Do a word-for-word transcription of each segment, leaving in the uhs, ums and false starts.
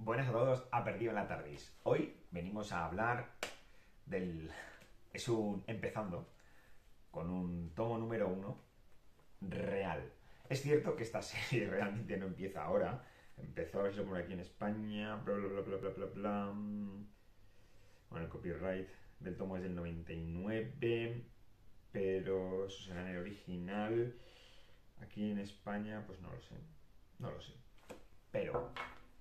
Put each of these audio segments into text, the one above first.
Buenas a todos, a Perdido en la Tardis. Hoy venimos a hablar del... Es un... empezando con un tomo número uno real. Es cierto que esta serie realmente no empieza ahora. Empezó a verse por aquí en España, bla bla bla bla bla bla bla. Bueno, el copyright del tomo es del noventa y nueve, pero eso será en el original. Aquí en España, pues no lo sé. No lo sé. Pero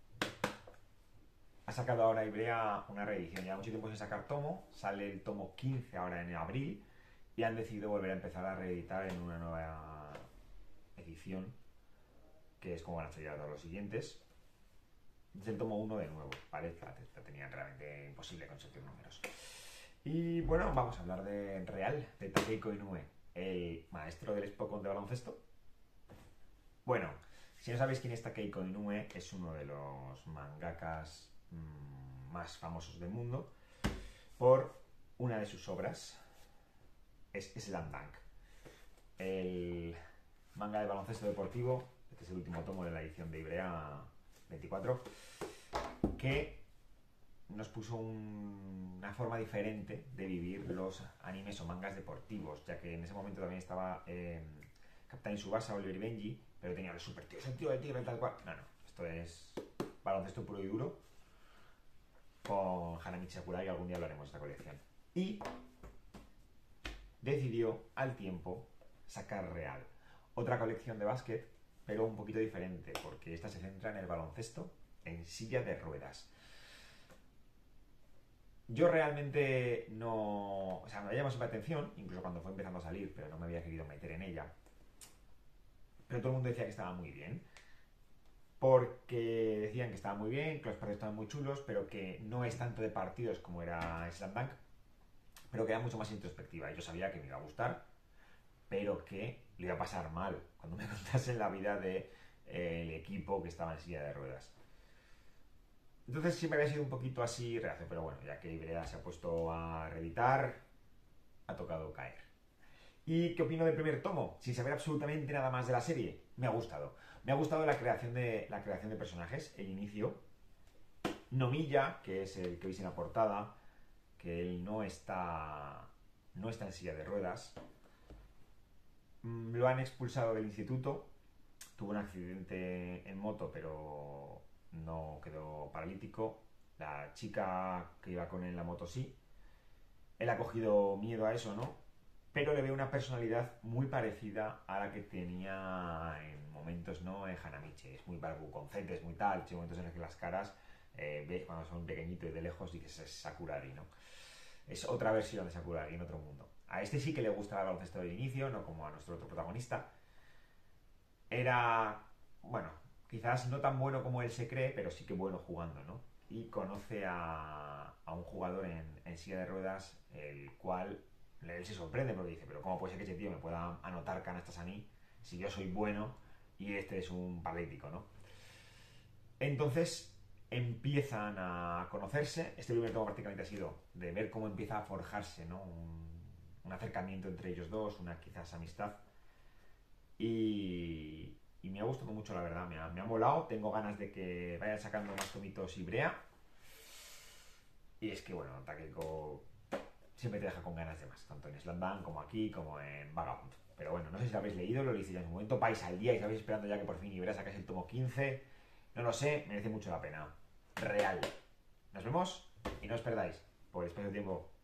ha sacado ahora Ibrea una reedición. Lleva mucho tiempo sin sacar tomo. Sale el tomo quince ahora en abril. Y han decidido volver a empezar a reeditar en una nueva edición, que es como van a ser ya todos los siguientes. Es el tomo uno de nuevo, ¿vale? La tenían realmente imposible conseguir números. Y bueno, vamos a hablar de Real, de Takehiko Inoue, el maestro del Spokon de baloncesto. Bueno, si no sabéis quién es Takehiko Inoue, es uno de los mangakas mmm, más famosos del mundo por una de sus obras, es Slam Dunk, el manga de baloncesto deportivo. Este es el último tomo de la edición de Ibrea veinticuatro, que nos puso un, una forma diferente de vivir los animes o mangas deportivos, ya que en ese momento también estaba eh, Captain Tsubasa, Oliver y Benji, pero tenía el super tío, el tío del tigre, tal cual. No, no, esto es baloncesto puro y duro con Hanamichi Sakurai, y algún día hablaremos de esta colección. Y decidió al tiempo sacar Real, otra colección de básquet, pero un poquito diferente, porque esta se centra en el baloncesto en silla de ruedas. Yo realmente no... O sea, me había llamado siempre la atención, incluso cuando fue empezando a salir, pero no me había querido meter en ella. Pero todo el mundo decía que estaba muy bien, porque decían que estaba muy bien, que los partidos estaban muy chulos, pero que no es tanto de partidos como era Slam Dunk, pero que era mucho más introspectiva. Y yo sabía que me iba a gustar, pero que lo iba a pasar mal cuando me contasen la vida del de, eh, equipo que estaba en silla de ruedas. Entonces siempre había sido un poquito así reacio, pero bueno, ya que Ibrea se ha puesto a reeditar, ha tocado caer. ¿Y qué opino del primer tomo? Sin saber absolutamente nada más de la serie, me ha gustado. Me ha gustado la creación de, la creación de personajes, el inicio. Nomiya, que es el que veis en la portada, que él no está, no está en silla de ruedas. Lo han expulsado del instituto. Tuvo un accidente en moto, pero no quedó paralítico. La chica que iba con él en la moto sí. Él ha cogido miedo a eso, ¿no? Pero le veo una personalidad muy parecida a la que tenía en momentos, ¿no? En Hanamichi. Es muy barbuconcete, es muy tal. Hay momentos en los que las caras, eh, ves cuando son pequeñitos y de lejos, dices es Sakuragi, ¿no? Es otra versión de Sakuragi en otro mundo. A este sí que le gusta el baloncesto del inicio, no como a nuestro otro protagonista. Era, bueno, quizás no tan bueno como él se cree, pero sí que bueno jugando, ¿no? Y conoce a, a un jugador en, en silla de ruedas, el cual él se sorprende porque dice, pero ¿cómo puede ser que ese tío me pueda anotar canastas a mí si yo soy bueno y este es un paralítico, ¿no? Entonces empiezan a conocerse. Este primer tomo prácticamente ha sido de ver cómo empieza a forjarse, ¿no? Un, un acercamiento entre ellos dos, una quizás amistad. Y, y me ha gustado mucho, la verdad, me ha, me ha molado. Tengo ganas de que vayan sacando más tomitos Ibrea. Y es que, bueno, Takehiko siempre te deja con ganas de más, tanto en Slam Dunk como aquí, como en Vagabond. Pero bueno, no sé si lo habéis leído, lo leísteis ya en su momento, vais al día y estáis esperando ya que por fin Ibrea saque el tomo quince. No lo sé, merece mucho la pena. Real. Nos vemos y no os perdáis por el espacio de tiempo